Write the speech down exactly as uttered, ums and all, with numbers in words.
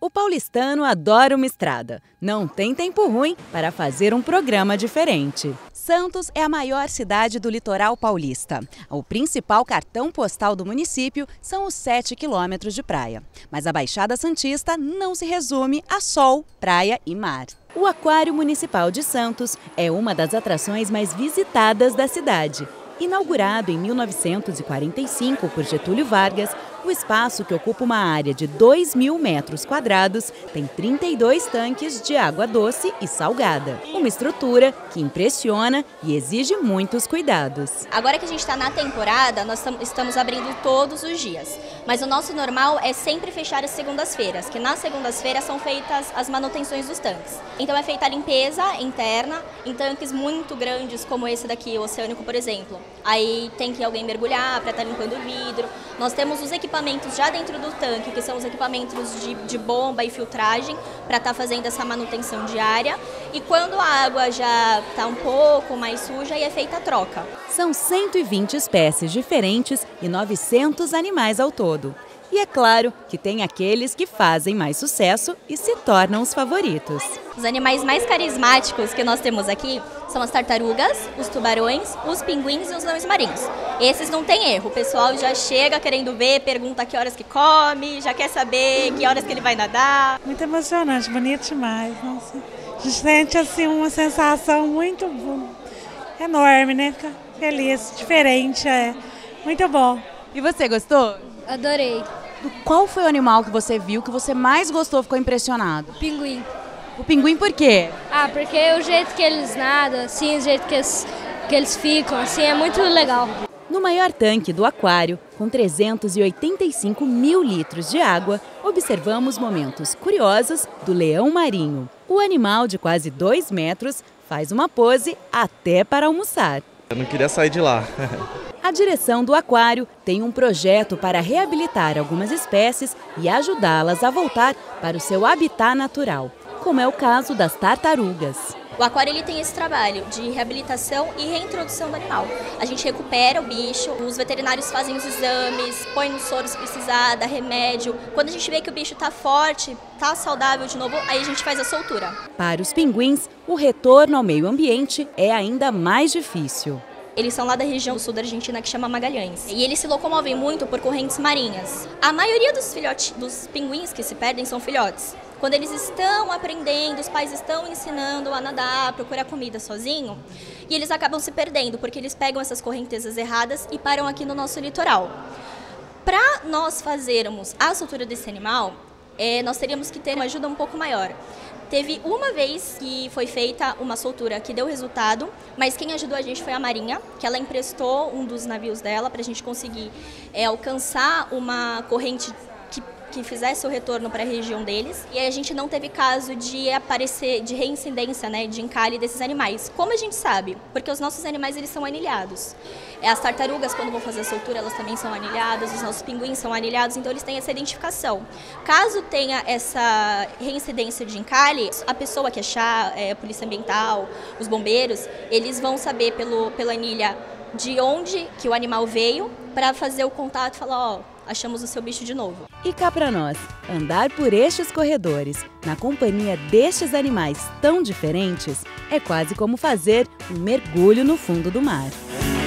O paulistano adora uma estrada. Não tem tempo ruim para fazer um programa diferente. Santos é a maior cidade do litoral paulista. O principal cartão postal do município são os sete quilômetros de praia. Mas a Baixada Santista não se resume a sol, praia e mar. O Aquário Municipal de Santos é uma das atrações mais visitadas da cidade. Inaugurado em mil novecentos e quarenta e cinco por Getúlio Vargas, o espaço, que ocupa uma área de dois mil metros quadrados, tem trinta e dois tanques de água doce e salgada. Uma estrutura que impressiona e exige muitos cuidados. Agora que a gente está na temporada, nós estamos abrindo todos os dias. Mas o nosso normal é sempre fechar as segundas-feiras, que nas segundas-feiras são feitas as manutenções dos tanques. Então é feita a limpeza interna em tanques muito grandes, como esse daqui, o oceânico, por exemplo. Aí tem que alguém mergulhar para estar limpando o vidro. Nós temos os equipamentos já dentro do tanque, que são os equipamentos de, de bomba e filtragem, para estar fazendo essa manutenção diária. E quando a água já está um pouco mais suja, aí é feita a troca. São cento e vinte espécies diferentes e novecentos animais ao todo. E é claro que tem aqueles que fazem mais sucesso e se tornam os favoritos. Os animais mais carismáticos que nós temos aqui são as tartarugas, os tubarões, os pinguins e os leões marinhos. Esses não tem erro, o pessoal já chega querendo ver, pergunta que horas que come, já quer saber que horas que ele vai nadar. Muito emocionante, bonito demais. Nossa. A gente sente assim uma sensação muito enorme, né? Fica feliz, diferente, é muito bom. E você, gostou? Adorei. Qual foi o animal que você viu que você mais gostou, ficou impressionado? Pinguim. O pinguim por quê? Ah, porque o jeito que eles nadam, assim, o jeito que eles, que eles ficam, assim, é muito legal. No maior tanque do aquário, com trezentos e oitenta e cinco mil litros de água, observamos momentos curiosos do leão marinho. O animal de quase dois metros faz uma pose até para almoçar. Eu não queria sair de lá. A direção do aquário tem um projeto para reabilitar algumas espécies e ajudá-las a voltar para o seu habitat natural, como é o caso das tartarugas. O aquário ele tem esse trabalho de reabilitação e reintrodução do animal. A gente recupera o bicho, os veterinários fazem os exames, põem no soro se precisar, dá remédio. Quando a gente vê que o bicho está forte, está saudável de novo, aí a gente faz a soltura. Para os pinguins, o retorno ao meio ambiente é ainda mais difícil. Eles são lá da região do sul da Argentina, que chama Magalhães. E eles se locomovem muito por correntes marinhas. A maioria dos, filhotes, dos pinguins que se perdem são filhotes. Quando eles estão aprendendo, os pais estão ensinando a nadar, a procurar comida sozinho, e eles acabam se perdendo, porque eles pegam essas correntezas erradas e param aqui no nosso litoral. Para nós fazermos a soltura desse animal, é, nós teríamos que ter uma ajuda um pouco maior. Teve uma vez que foi feita uma soltura que deu resultado, mas quem ajudou a gente foi a Marinha, que ela emprestou um dos navios dela para a gente conseguir é, alcançar uma corrente que, que fizesse o retorno para a região deles. E aí a gente não teve caso de aparecer, de reincidência, né, de encalhe desses animais. Como a gente sabe? Porque os nossos animais eles são anilhados. As tartarugas, quando vão fazer a soltura, elas também são anilhadas, os nossos pinguins são anilhados, então eles têm essa identificação. Caso tenha essa reincidência de encalhe, a pessoa que achar, é, a polícia ambiental, os bombeiros, eles vão saber pelo, pela anilha de onde que o animal veio para fazer o contato e falar, ó, achamos o seu bicho de novo. E cá para nós, andar por estes corredores, na companhia destes animais tão diferentes, é quase como fazer um mergulho no fundo do mar.